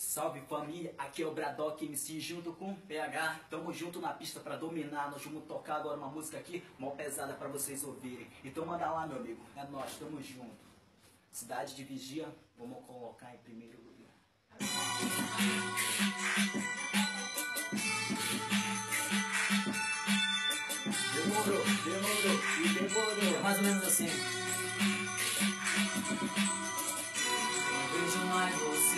Salve família, aqui é o Bradock MC junto com o PH. Tamo junto na pista pra dominar. Nós vamos tocar agora uma música aqui mó pesada pra vocês ouvirem. Então manda lá, meu amigo, é nóis, tamo junto. Cidade de Vigia, vamos colocar em primeiro lugar. Demorou e demorou. Mais ou menos assim. Vejo mais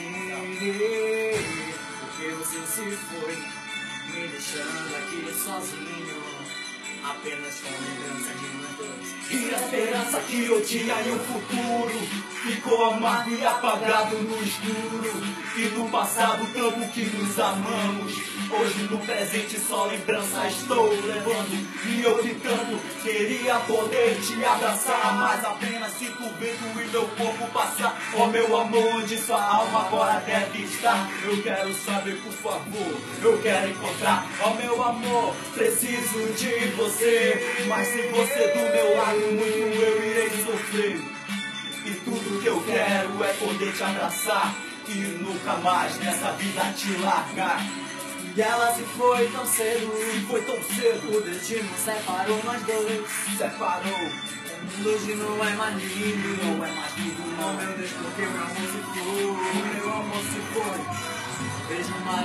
você, porque você se foi, me deixando aqui sozinho, apenas com lembrança de nós dois. E a esperança que eu tinha e o futuro ficou amargo e apagado no escuro. E no passado tanto que nos amamos, hoje no presente só lembrança estou levando. E eu que tanto queria poder te abraçar, mas apenas sinto o vento e meu corpo passar. Oh meu amor, onde sua alma agora deve estar? Eu quero saber, por favor, eu quero encontrar. Oh meu amor, preciso de você, mas se você do meu lado muito eu irei sofrer. E tudo que eu quero é poder te abraçar e nunca mais nessa vida te largar. E ela se foi tão cedo, o destino separou nós dois. Separou, O mundo hoje não é mais lindo, não é mais lindo oh não. meu Deus, porque meu amor se O foi. meu amor se foi. Vejo mais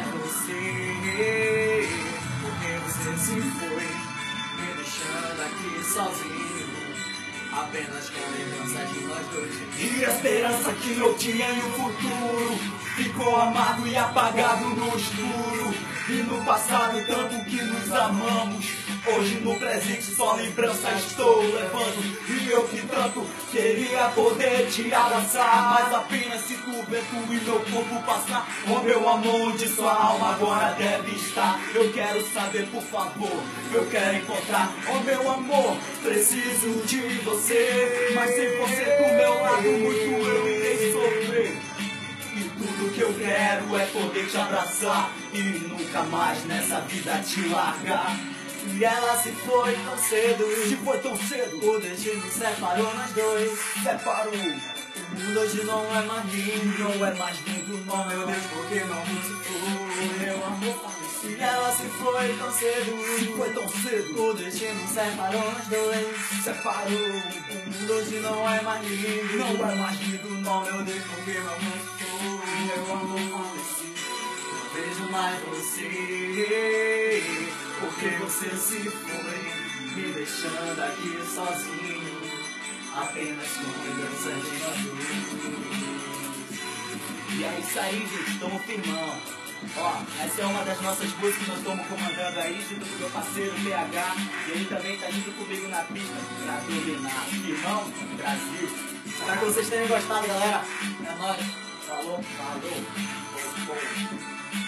você, porque você se foi, me deixando aqui sozinho, apenas com lembrança de nós dois. E a esperança que eu tinha e o futuro ficou amargo e apagado no escuro. E no passado tanto que nos amamos, hoje no presente só lembrança estou levando. E eu que tanto queria poder te abraçar, mas apenas sinto o vento e meu corpo passar. Oh meu amor, onde sua alma agora deve estar? Eu quero saber, por favor, eu quero encontrar. Oh meu amor, preciso de você, mas sem você do meu lado muito eu irei sofrer. E tudo que eu quero é poder te abraçar e nunca mais nessa vida te largar. E ela se foi tão cedo, o o destino separou nós dois. separou. O mundo hoje não é mais lindo, Não é mais lindo oh não, meu Deus, porque meu amor se foi. meu amor falecido. E ela se foi tão cedo, o destino separou nós dois. Separou, O mundo hoje não é mais lindo, não é mais lindo oh não, meu Deus, porque meu amor se foi. meu amor falecido. Não vejo mais você, porque você se foi, me deixando aqui sozinho, apenas com lembranças de nós dois. E é isso aí, gente, estamos firmando. Ó, essa é uma das nossas músicas que nós estamos comandando aí, junto com o meu parceiro PH. E ele também tá junto comigo na pista pra dominar. Firmão, Brasil. Espero que vocês tenham gostado, galera. É nóis. Falou.